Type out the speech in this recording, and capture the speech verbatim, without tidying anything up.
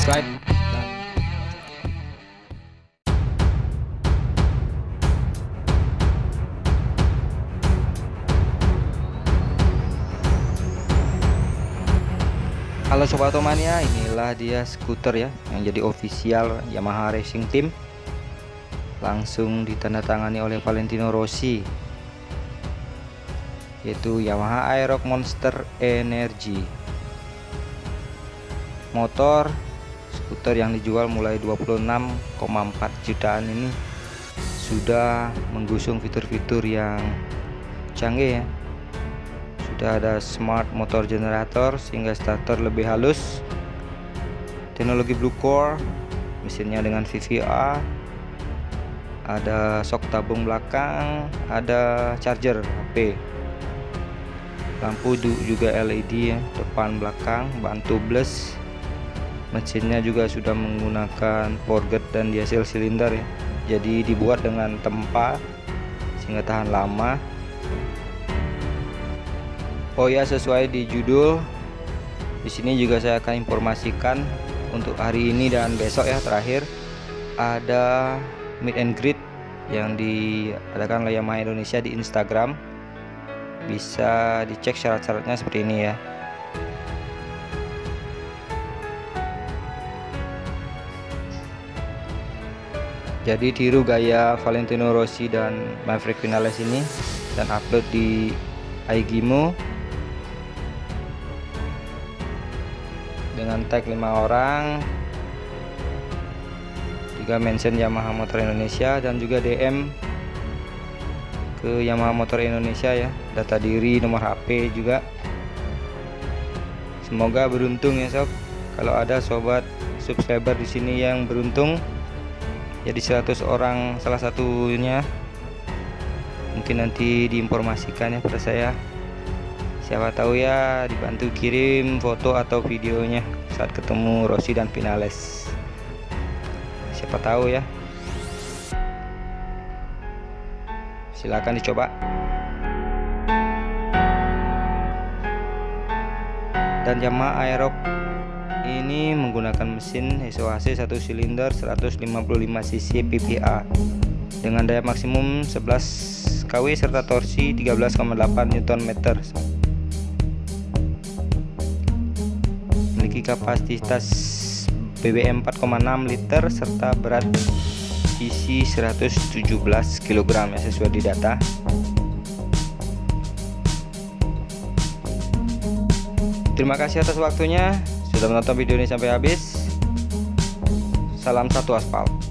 subscribe dan halo Sobat Otomania, inilah dia skuter ya yang jadi official Yamaha Racing Team, langsung ditandatangani oleh Valentino Rossi, yaitu Yamaha Aerox Monster Energy. Motor skuter yang dijual mulai dua puluh enam koma empat jutaan ini sudah menggusung fitur-fitur yang canggih ya. Sudah ada smart motor generator sehingga starter lebih halus, teknologi Blue Core, mesinnya dengan V V A, ada sok tabung belakang, ada charger H P, lampu juga L E D ya, depan belakang, bantu plus. Mesinnya juga sudah menggunakan forget dan diesel silinder ya, jadi dibuat dengan tempa sehingga tahan lama. Oh ya, sesuai di judul, di sini juga saya akan informasikan untuk hari ini dan besok ya, terakhir ada meet and greet yang diadakan oleh Yamaha Indonesia di Instagram. Bisa dicek syarat-syaratnya seperti ini ya. Jadi tiru gaya Valentino Rossi dan Maverick Vinales ini dan upload di I G Mo dengan tag lima orang, juga mention Yamaha Motor Indonesia dan juga D M ke Yamaha Motor Indonesia ya, data diri, nomor H P juga. Semoga beruntung ya sob. Kalau ada sobat subscriber di sini yang beruntung jadi seratus orang salah satunya, mungkin nanti diinformasikan ya pada saya. Siapa tahu ya dibantu kirim foto atau videonya saat ketemu Rossi dan Vinales. Siapa tahu ya. Silakan dicoba. Dan Yamaha Aerox ini menggunakan mesin S O H C satu silinder seratus lima puluh lima cc P P A dengan daya maksimum sebelas kilowatt serta torsi tiga belas koma delapan newton meter. Memiliki kapasitas B B M empat koma enam liter serta berat isi seratus tujuh belas kilogram ya, sesuai di data. Terima kasih atas waktunya sudah menonton video ini sampai habis. Salam satu aspal.